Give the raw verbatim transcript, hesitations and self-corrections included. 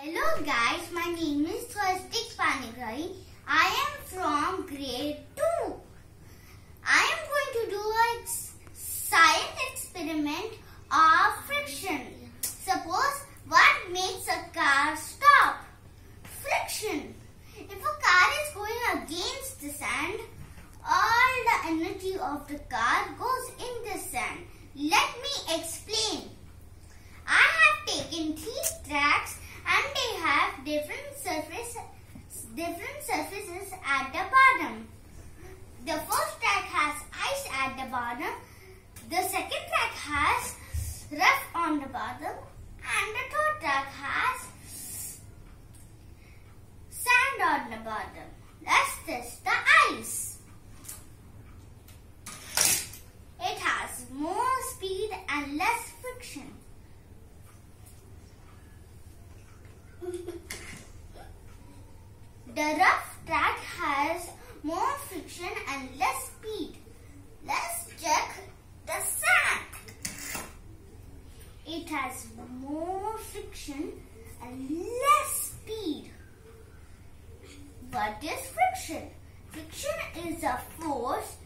Hello guys, my name is Swastik Panigrahi. I am from grade two. I am going to do a science experiment of friction. Suppose what makes a car stop? Friction. If a car is going against the sand, all the energy of the car goes in the sand. Let me explain. I have taken three tracks and they have different surface, different surfaces at the bottom. The first track has ice at the bottom. The second track has rough on the bottom, and the third track has sand on the bottom. Let's test the ice. It has more speed and less friction. The rough track has more friction and less speed. Let's check the sand. It has more friction and less speed. What is friction? Friction is a force